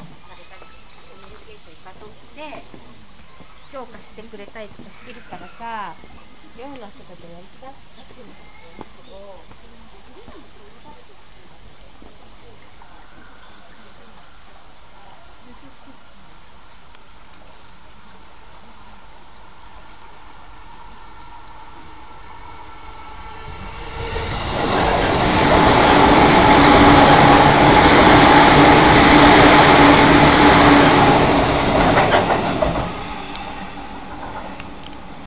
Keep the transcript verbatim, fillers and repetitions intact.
されたりコミュニケーションバトンって強化してくれたりとかしてるからさ、寮の人たちもやりたがってるんだと思うんですけど。